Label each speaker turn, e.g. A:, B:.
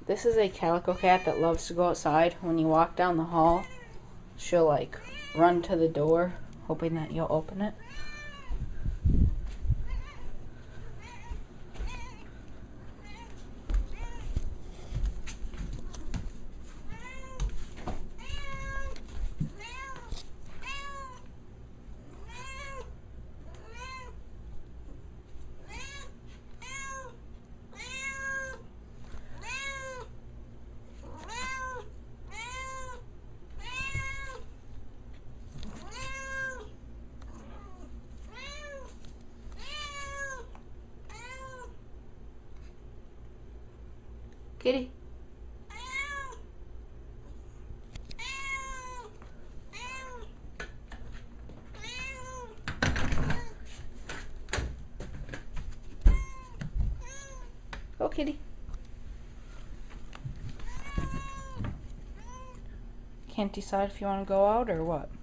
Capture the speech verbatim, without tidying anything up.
A: This is a calico cat that loves to go outside. When you walk down the hall, she'll like run to the door, hoping that you'll open it. Kitty. Go, kitty. Can't decide if you want to go out or what.